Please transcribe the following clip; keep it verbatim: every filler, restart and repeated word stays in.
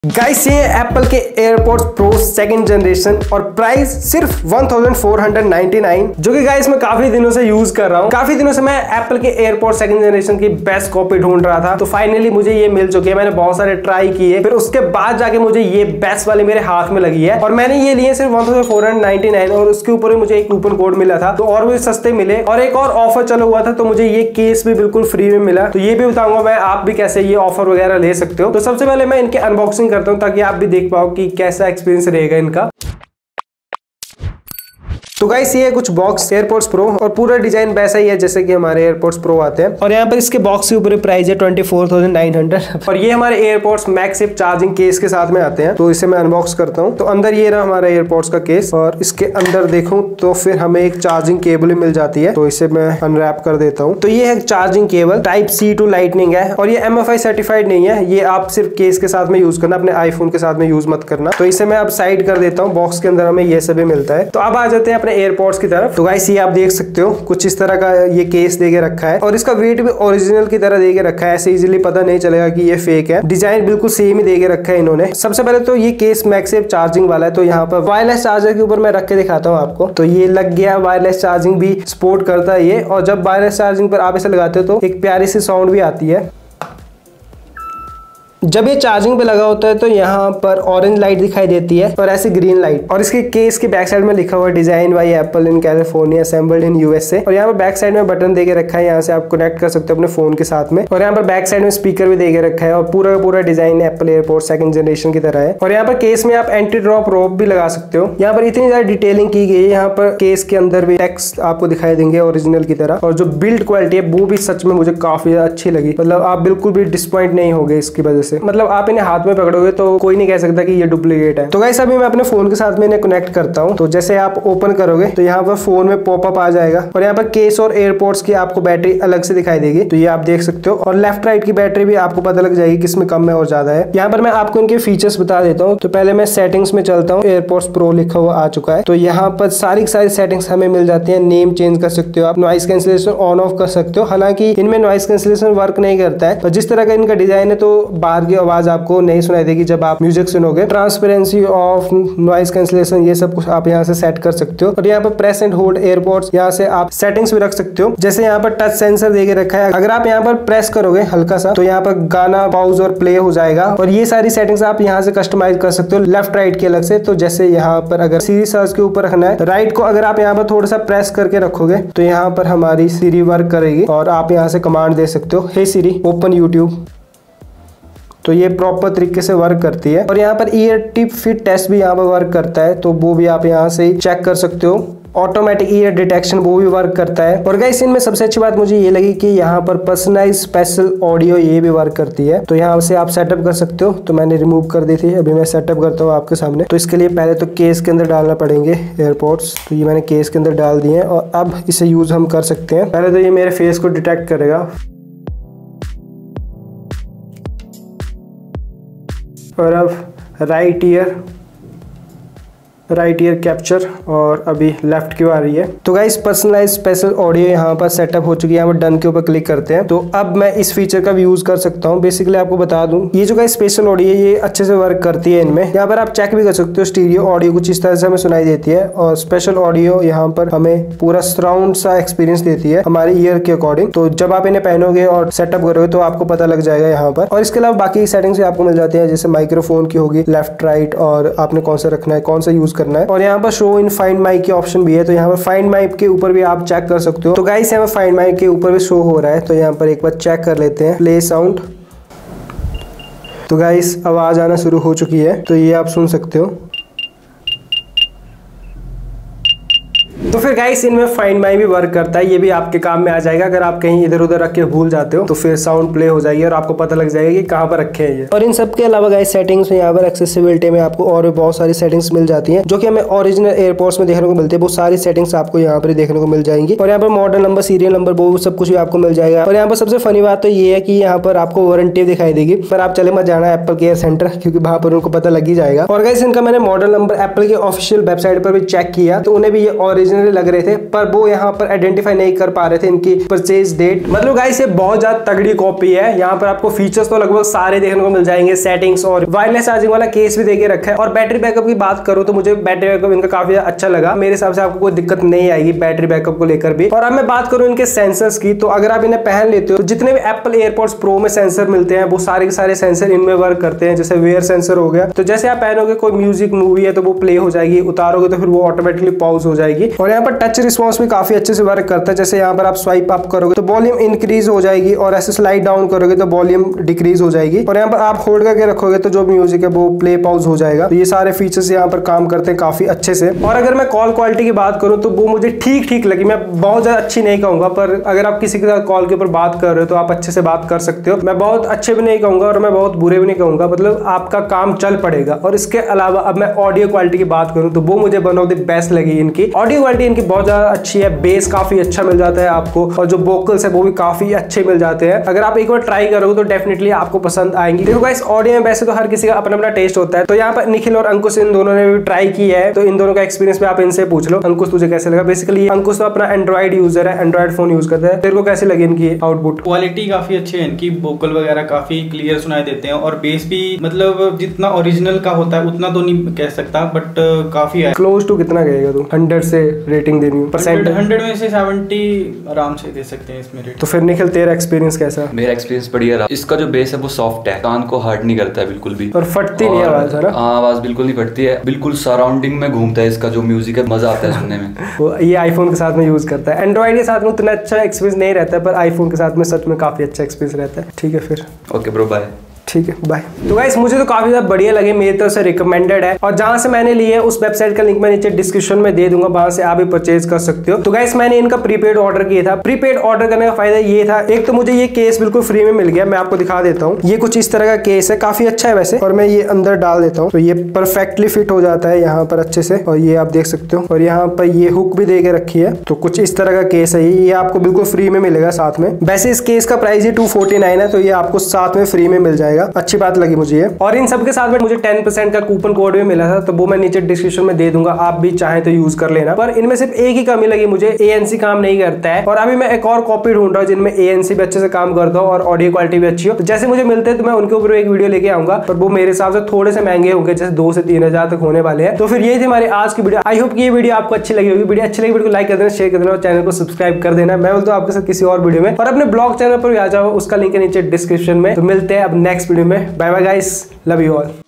Guys ये Apple के AirPods Pro second generation और प्राइस सिर्फ one thousand four hundred ninety nine, जो कि गाइस मैं काफी दिनों से यूज कर रहा हूँ। काफी दिनों से मैं एप्पल के एयरपॉड्स सेकंड जनरेशन की बेस्ट कॉपी ढूंढ रहा था, तो फाइनली मुझे ये मिल चुकी है। मैंने बहुत सारे ट्राई किए, फिर उसके बाद जाके मुझे ये बेस्ट वाली मेरे हाथ में लगी है और मैंने ये लिए सिर्फ one thousand four hundred ninety nine और उसके ऊपर मुझे एक कूपन कोड मिला था, तो और भी सस्ते मिले और एक और ऑफर चला हुआ था, तो मुझे ये केस भी बिल्कुल फ्री में मिला। तो ये भी बताऊंगा मैं आप भी कैसे ये ऑफर वगैरह ले सकते हो। तो सबसे पहले मैं इनके अनबॉक्सिंग करता हूँ ताकि आप भी देख पाओ कि कैसा एक्सपीरियंस रहेगा इनका। तो गाइस ये है कुछ बॉक्स एयरपॉड्स प्रो और पूरा डिजाइन वैसा ही है जैसे कि हमारे एयरपॉड्स प्रो आते हैं और यहाँ पर इसके बॉक्स के ऊपर प्राइस है twenty four thousand nine hundred और ये हमारे एयरपॉड्स मैगसेफ चार्जिंग केस के साथ में आते हैं। तो इसे मैं अनबॉक्स करता हूँ। तो अंदर ये रहा हमारा एयरपॉड्स का केस और इसके अंदर देखूं तो फिर हमें एक चार्जिंग केबल मिल जाती है, तो इसे मैं अनरैप कर देता हूँ। तो ये है charging cable type C to lightning है और ये एम एफ आई सर्टिफाइड नहीं है, ये आप सिर्फ केस के साथ में यूज करना, अपने आईफोन के साथ में यूज मत करना। तो इसे मैं अब साइड कर देता हूँ। बॉक्स के अंदर हमें ये सभी मिलता है। तो अब आ जाते हैं अपने एयरपॉड्स की तरफ। तो गाइस ये आप देख सकते हो कुछ इस तरह का ये केस देके रखा है और इसका वेट भी ओरिजिनल की तरह देके रखा है, ऐसे इजीली पता नहीं चलेगा कि ये फेक है। डिजाइन बिल्कुल सेम ही देके रखा है इन्होंने। सबसे पहले तो ये केस मैगसेफ चार्जिंग वाला है, तो यहाँ पर वायरलेस चार्जर के ऊपर मैं रख के दिखाता हूँ आपको। तो ये लग गया, वायरलेस चार्जिंग भी सपोर्ट करता है ये, और जब वायरलेस चार्जिंग पर आप इसे लगाते हो तो एक प्यारी सी साउंड भी आती है। जब ये चार्जिंग पे लगा होता है तो यहाँ पर ऑरेंज लाइट दिखाई देती है और ऐसे ग्रीन लाइट, और इसके केस के बैक साइड में लिखा हुआ है design by Apple in California assembled in USA. और यहाँ पर बैक साइड में बटन देके रखा है, यहाँ से आप कनेक्ट कर सकते हो अपने फोन के साथ में। और यहाँ पर बैक साइड में स्पीकर भी देके रखा है और पूरा पूरा design Apple AirPods second generation की तरह है। और यहाँ पर केस में आप एंटी ड्रॉप रोप भी लगा सकते हो। यहाँ पर इतनी ज्यादा डिटेलिंग की गई है। यहाँ पर केस के अंदर भी टेक्स्ट आपको दिखाई देंगे ओरिजिनल की तरह, और जो बिल्ड क्वालिटी है वो भी सच में मुझे काफी अच्छी लगी। मतलब आप बिल्कुल भी डिसपॉइंट नहीं होगे इसकी वजह से। मतलब आप इन्हें हाथ में पकड़ोगे तो कोई नहीं कह सकता कि ये डुप्लीकेट है। तो गाइस अभी मैं अपने फोन के साथ में इन्हें कनेक्ट करता हूं। तो जैसे आप ओपन करोगे तो यहाँ पर फोन में पॉपअप आ जाएगा और यहाँ पर केस और एयरपोर्ट्स की आपको बैटरी अलग से दिखाई देगी, तो ये आप देख सकते हो। और लेफ्ट राइट की बैटरी भी आपको पता लग जाएगी किसमें कम है और ज्यादा है। यहाँ पर मैं आपको इनके फीचर्स बता देता हूँ। तो पहले मैं सेटिंग्स में चलता हूँ। एयरपोर्ट्स प्रो लिखा हुआ आ चुका है। तो यहाँ पर सारी सारी सेटिंग्स हमें मिल जाती है। नेम चेंज कर सकते हो आप, नॉइस कैंसिलेशन ऑन ऑफ कर सकते हो। हालांकि इनमें नॉइस कैंसिलेशन वर्क नहीं करता है, तो जिस तरह का इनका डिजाइन है तो बाहर की आवाज आपको नहीं सुनाई देगी जब आप म्यूजिक सुनोगे। ट्रांसपेरेंसी ऑफ, नॉइस कैंसिलेशन, ये सब कुछ आप यहाँ से सेट कर सकते हो। और यहाँ पर प्रेस एंड होल्ड एयरपोर्ट्स, यहाँ से आप सेटिंग्स भी रख सकते हो। जैसे यहाँ पर टच सेंसर देके रखा है, अगर आप यहाँ पर प्रेस करोगे हल्का सा तो यहाँ पर गाना पाउज और प्ले हो जाएगा। और ये सारी सेटिंग्स आप यहाँ से कस्टमाइज कर सकते हो लेफ्ट राइट के अलग से। तो जैसे यहाँ पर अगर सीरी सर्च के ऊपर रखना है, राइट को अगर आप यहाँ पर थोड़ा सा प्रेस करके रखोगे तो यहाँ पर हमारी सीरी वर्क करेगी और आप यहाँ से कमांड दे सकते हो, हे सीरी ओपन यूट्यूब। तो ये प्रॉपर तरीके से वर्क करती है। और यहाँ per year tip fit test भी यहाँ पर वर्क करता है, तो वो भी आप यहाँ से चेक कर सकते हो। ऑटोमेटिक ईयर डिटेक्शन वो भी वर्क करता है। और गाइस इनमें सबसे अच्छी बात मुझे ये लगी कि यहाँ पर पर्सनलाइज स्पेशल ऑडियो ये भी वर्क करती है, तो यहाँ से आप सेटअप कर सकते हो। तो मैंने रिमूव कर दी थी, अभी मैं सेटअप करता हूँ आपके सामने। तो इसके लिए पहले तो केस के अंदर डालना पड़ेंगे एयरपोर्ट्स, तो ये मैंने केस के अंदर डाल दिए हैं और अब इसे यूज हम कर सकते हैं। पहले तो ये मेरे फेस को डिटेक्ट करेगा और अब right ear right ear capture, और अभी लेफ्ट की आ रही है। तो गाइस पर्सनलाइज स्पेशल ऑडियो यहाँ पर सेटअप हो चुकी है। यहाँ पर डन के ऊपर क्लिक करते हैं। तो अब मैं इस फीचर का भी यूज कर सकता हूँ। बेसिकली आपको बता दूं, ये जो गाइस स्पेशल ऑडियो ये अच्छे से वर्क करती है इनमें। यहाँ पर आप चेक भी कर सकते हो, स्टीरियो ऑडियो कुछ इस तरह से हमें सुनाई देती है और स्पेशल ऑडियो यहाँ पर हमें पूरा सराउंड सा एक्सपीरियंस देती है हमारे ईयर के अकॉर्डिंग। तो जब आप इन्हें पहनोगे और सेटअप करोगे तो आपको पता लग जाएगा यहाँ पर। और इसके अलावा बाकी सेटिंग्स भी आपको मिल जाती है, जैसे माइक्रोफोन की होगी लेफ्ट राइट, और आपने कौन सा रखना है, कौन सा यूज करना है। और यहाँ पर शो इन फाइंड माइक की ऑप्शन भी है, तो यहाँ पर फाइंड माइक के ऊपर भी आप चेक कर सकते हो। तो गाइस यहाँ पर फाइंड माइक के ऊपर भी शो हो रहा है, तो यहाँ पर एक बार चेक कर लेते हैं। प्ले साउंड, तो गाइस आवाज आना शुरू हो चुकी है, तो ये आप सुन सकते हो। तो फिर गाइस इनमें फाइंड माई भी वर्क करता है, ये भी आपके काम में आ जाएगा। अगर आप कहीं इधर उधर रख के भूल जाते हो तो फिर साउंड प्ले हो जाएगी और आपको पता लग जाएगा कि कहाँ पर रखे हैं ये। और इन सब के अलावा गाइस सेटिंग्स में यहाँ पर एक्सेसिबिलिटी में आपको और भी बहुत सारी सेटिंग्स मिल जाती हैं, जो कि हमें ओरिजिनल एयरपोर्ट्स में देखने को मिलती है। वो सारी सेटिंग्स आपको यहाँ पर देखने को मिल जाएंगी। और यहाँ पर मॉडल नंबर, सीरियल नंबर, वो सब कुछ भी आपको मिल जाएगा। और यहाँ पर सबसे फनी बात तो ये है कि यहाँ पर आपको वारंटी दिखाई देगी, पर आप चले मत जाना एप्पल केयर सेंटर, क्योंकि वहां पर उनको पता लग ही जाएगा। और गाइस इनका मैंने मॉडल नंबर एप्पल के ऑफिशियल वेबसाइट पर भी चेक किया, तो उन्हें भी ये ओरिजिनल वाले लग रहे थे, पर वो यहाँ पर आइडेंटिफाई नहीं कर पा रहे थे इनकी परचेज डेट। मतलब गाइस ये बहुत ज्यादा तगड़ी कॉपी है। यहाँ पर आपको फीचर्स तो लगभग सारे देखने को मिल जाएंगे, सेटिंग्स और वायरलेस चार्जिंग वाला केस भी देके रखा है। और बैटरी बैकअप की बात करूँ तो मुझे बैटरी बैकअप इनका काफी अच्छा लगा। मेरे हिसाब से आपको कोई दिक्कत नहीं आएगी बैटरी बैकअप को लेकर भी। और अब मैं बात करूँ इनके सेंसर्स की, तो अगर आप इन्हें पहन लेते हो तो जितने भी एप्पल एयरपॉड्स प्रो में सेंसर मिलते हैं वो सारे के सारे सेंसर इनमें वर्क करते हैं। जैसे वेयर सेंसर हो गया, तो जैसे आप पहनोगे कोई म्यूजिक मूवी है तो वो प्ले हो जाएगी, उतारोगे तो फिर वो ऑटोमेटिकली पॉज हो जाएगी। और यहाँ पर टच रिस्पॉन्स भी काफी अच्छे से वर्क करता है। जैसे यहाँ पर आप स्वाइप अप करोगे तो वॉल्यूम इंक्रीज हो जाएगी और ऐसे स्लाइड डाउन करोगे तो वॉल्यूम डिक्रीज हो जाएगी। और यहाँ पर आप होल्ड करके रखोगे तो जो म्यूजिक है वो प्ले पॉज हो जाएगा। तो ये सारे फीचर्स यहाँ पर काम करते हैं काफी अच्छे से। और अगर मैं कॉल क्वालिटी की बात करूँ तो वो मुझे ठीक ठीक लगी। मैं बहुत ज्यादा अच्छी नहीं कहूंगा, पर अगर आप किसी के साथ कॉल के ऊपर बात कर रहे हो तो आप अच्छे से बात कर सकते हो। मैं बहुत अच्छे भी नहीं कहूंगा और मैं बहुत बुरे भी नहीं कहूंगा, मतलब आपका काम चल पड़ेगा। और इसके अलावा अब मैं ऑडियो क्वालिटी की बात करूं तो वो मुझे वन ऑफ द बेस्ट लगी। इनकी ऑडियो क्वालिटी इनकी बहुत ज्यादा अच्छी है, बेस काफी अच्छा मिल जाता है आपको और जो वोकल्स है वो भी काफी अच्छे मिल जाते हैं। अगर आप एक बार ट्राई करोगे तो डेफिनेटली आपको पसंद आएंगी। देखो गाइस ऑडियो में वैसे तो हर किसी का अपना अपना टेस्ट होता है, तो यहाँ पर निखिल और अंकुश इन दोनों ने भी ट्राई की है, तो इन दोनों का एक्सपीरियंस भी आप इनसे पूछ लो। अंकुश तुझे कैसे लगा? बेसिकली अंकुश तो अपना एंड्रॉइड यूजर है, एंड्रॉइड फोन यूज करता है। तेरे को कैसे लगी इनकी आउटपुट? क्वालिटी काफी अच्छी है इनकी, वोकल वगैरह काफी क्लियर सुनाई देते हैं और बेस भी मतलब जितना ओरिजिनल का होता है उतना तो नहीं कह सकता, बट काफी है। क्लोज टू कितना कहेगा तू? हंड्रेड से रेटिंग देनी हो परसेंट? हंड्रेड में से सेवेंटी आराम से दे सकते हैं इसमें रेटिंग। तो फिर निखिल तेरा एक्सपीरियंस कैसा? मेरा एक्सपीरियंस बढ़िया रहा। इसका जो बेस है वो सॉफ्ट है, कान को हर्ट नहीं करता है बिल्कुल भी, और फटती नहीं आवाज है ना? आवाज बिल्कुल नहीं फटती है, बिल्कुल सराउंडिंग में घूमता है। इसका जो म्यूजिक है मजा आता है सुनने में। वो ये आईफोन के साथ में यूज करता है, एंड्रॉइड के साथ में उतना अच्छा एक्सपीरियंस नहीं रहता है, पर आईफोन के साथ में सच में काफी अच्छा एक्सपीरियंस रहता है। ठीक है फिर ओके ब्रो, बाय। ठीक है बाय। तो गाइस मुझे तो काफी ज्यादा बढ़िया लगे, मेरी तरफ से रिकमेंडेड है। और जहां से मैंने लिए उस वेबसाइट का लिंक मैं नीचे डिस्क्रिप्शन में दे दूंगा, वहां से आप भी परचेज कर सकते हो। तो गाइस मैंने इनका प्रीपेड ऑर्डर किया था। प्रीपेड ऑर्डर करने का फायदा ये था, एक तो मुझे ये केस बिल्कुल फ्री में मिल गया। मैं आपको दिखा देता हूँ, ये कुछ इस तरह का केस है, काफी अच्छा है वैसे। और मैं ये अंदर डाल देता हूँ तो ये परफेक्टली फिट हो जाता है यहाँ पर अच्छे से, और ये आप देख सकते हो। और यहाँ पर ये हुक भी दे के रखी है, तो कुछ इस तरह का केस है। ये आपको बिल्कुल फ्री में मिलेगा साथ में। वैसे इस केस का प्राइस ही टू फोर्टी नाइन है, तो ये आपको साथ में फ्री में मिल जाएगा। अच्छी बात लगी मुझे ये। और इन सब के साथ में मुझे टेन परसेंट का कूपन कोड भी मिला था, तो वो मैं नीचे डिस्क्रिप्शन में दे दूंगा, आप भी चाहें तो यूज कर लेना। पर इनमें सिर्फ एक ही कमी लगी मुझे, एएनसी काम नहीं करता है। और अभी मैं एक और कॉपी ढूंढ रहा हूँ जिनमें एएनसी भी अच्छे से काम करता हो और ऑडियो क्वालिटी भी अच्छी हो। तो जैसे मुझे मिलते हैं तो मैं उनके ऊपर एक वीडियो लेके आऊंगा, पर वो मेरे हिसाब से थोड़े से महंगे होंगे, जैसे दो से तीन हजार तक होने वाले हैं। तो फिर ये थी हमारी आज की वीडियो। आई होप कि ये वीडियो आपको अच्छी लगी होगी। वीडियो अच्छी लगी वीडियो को लाइक कर देना, शेयर कर देना और चैनल को सब्सक्राइब कर देना। मैं बोलता हूँ आपके साथ किसी और वीडियो में, और अपने ब्लॉग चैनल पर भी आ जाओ, उसका लिंक है नीचे डिस्क्रिप्शन में। तो मिलते हैं अब नेक्स्ट वीडियो में। Bye bye guys, love you all.